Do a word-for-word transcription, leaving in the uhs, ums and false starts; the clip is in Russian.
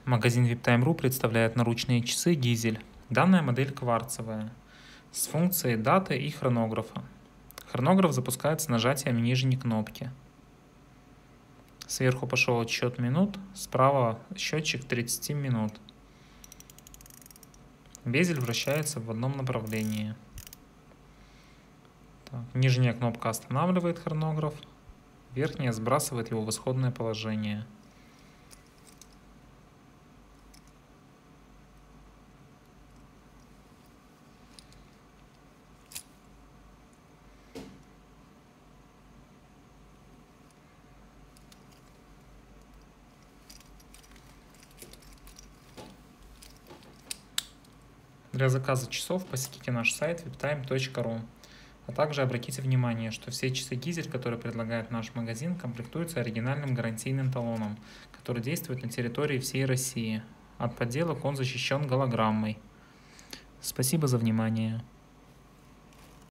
Магазин виптайм точка ру представляет наручные часы «Гизель». Данная модель кварцевая, с функцией даты и хронографа. Хронограф запускается нажатием нижней кнопки. Сверху пошел отсчет минут, справа счетчик тридцати минут. Безель вращается в одном направлении. Так, нижняя кнопка останавливает хронограф, верхняя сбрасывает его в исходное положение. Для заказа часов посетите наш сайт виптайм точка ру. А также обратите внимание, что все часы «Гизель», которые предлагает наш магазин, комплектуются оригинальным гарантийным талоном, который действует на территории всей России. От подделок он защищен голограммой. Спасибо за внимание.